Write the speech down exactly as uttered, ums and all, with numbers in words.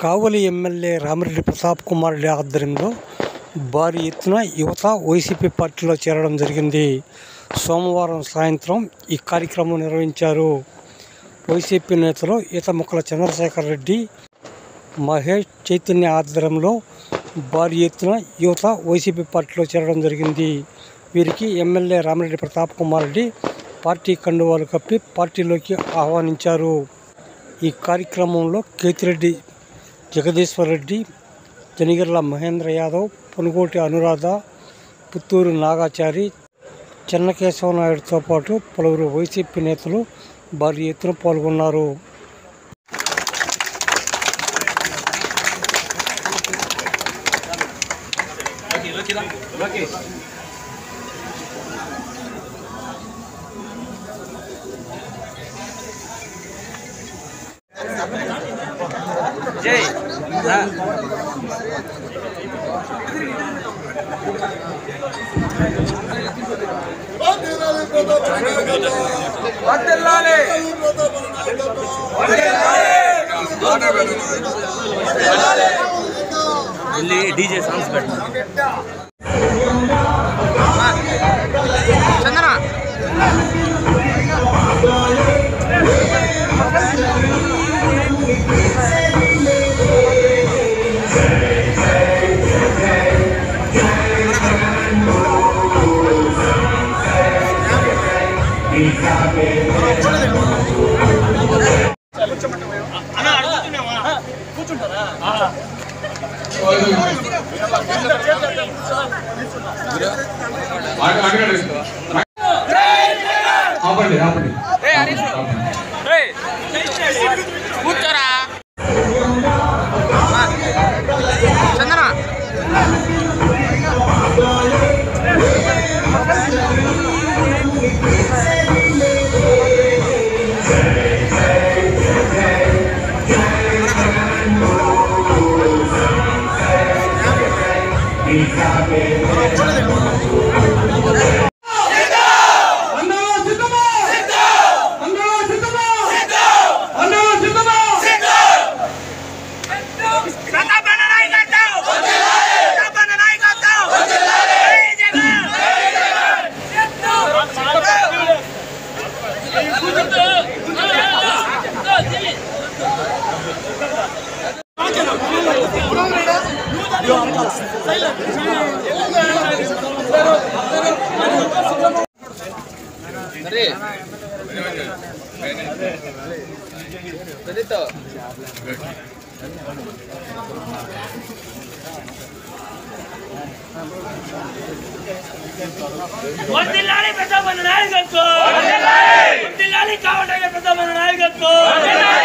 కావలి MLA Ramireddy Pratap Kumar Reddy ఆధ్వర్యంలో భారీ ఎత్తున యువత వైసీపీ పార్టీలో చేరడం జరిగింది. సోమవారం సాయంత్రం ఈ కార్యక్రమం నిర్వహించారు. వైసీపీ నేతలు ఈతముక్కల చంద్రశేఖర్ రెడ్డి, మహేష్ చైతన్య ఆధ్వర్యంలో భారీ ఎత్తున యువత వైసీపీ పార్టీలో చేరడం జరిగింది. వీరికి ఎమ్మెల్యే రామిరెడ్డి ప్రతాప్ కుమార్ రెడ్డి పార్టీ కండువాలు కప్పి పార్టీలోకి ఆహ్వానించారు. ఈ కార్యక్రమంలో కేతిరెడ్డి జగదీశ్వర్ రెడ్డి, జనిగిర్ల మహేంద్ర యాదవ్, పునుగోటి అనురాధ, పుత్తూరు నాగాచారి, చెన్నకేశవ నాయుడుతో పాటు పలువురు వైసీపీ నేతలు భారీ ఎత్తున పాల్గొన్నారు. జై డీజే సాంగ్స్ పెట్టు చందన కూర్చుంటారా? కూర్చోరా చందన వర్ధిల్లాలి ప్రతాపన్న నాయకత్వం, వర్ధిల్లాలి కావటయ్య ప్రతాపన్న నాయకత్వం.